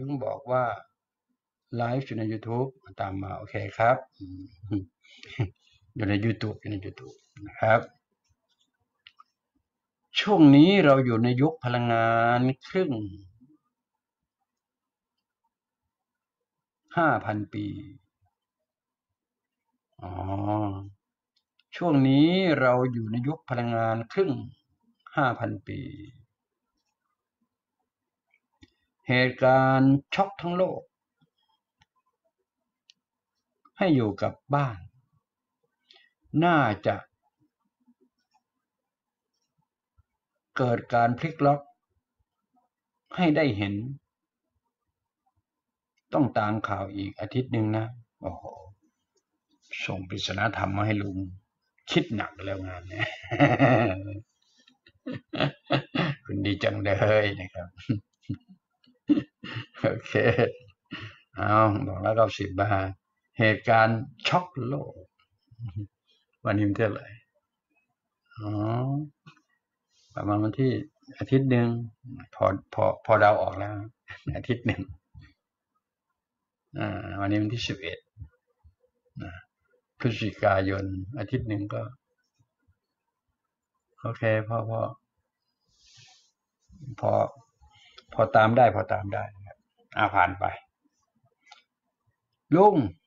งบอกว่าไลฟ์อยู่ใน YouTube ตามมาโอเคครับอยู่ใน YouTube นะครับช่วงนี้เราอยู่ในยุคพลังงานครึ่ง 5,000 ปีอ๋อช่วงนี้เราอยู่ในยุคพลังงานครึ่ง 5,000 ปีเหตุการณ์ช็อกทั้งโลกให้อยู่กับบ้านน่าจะเกิดการพลิกล็อกให้ได้เห็นต้องตามข่าวอีกอาทิตย์หนึ่งนะโอ้โหส่งปริศนาธรรมมาให้ลุงคิดหนักแล้วงานเนี่ย คุณดีจังเลยนะครับโอเคเอา290 บาทเหตุการณ์ช็อกโลกวันนี้มันเท่าไหร่อ๋อประมาณวันที่อาทิตย์หนึ่งพอเดาออกแล้วอาทิตย์หนึ่งวันนี้วันที่11พฤศจิกายนอาทิตย์หนึ่งก็โอเคพอพอตามได้นะครับผ่านไปลุง